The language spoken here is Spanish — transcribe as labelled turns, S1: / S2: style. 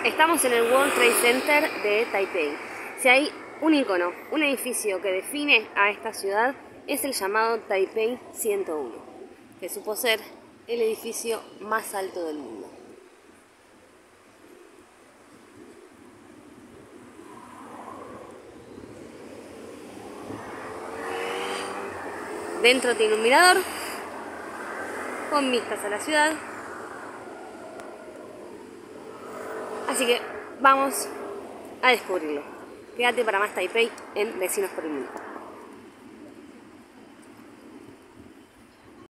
S1: Estamos en el World Trade Center de Taipei. Si hay un icono, un edificio que define a esta ciudad, es el llamado Taipei 101, que supo ser el edificio más alto del mundo. Dentro tiene un mirador con vistas a la ciudad. Así que vamos a descubrirlo. Quédate para más Taipei en Vecinos por el Mundo.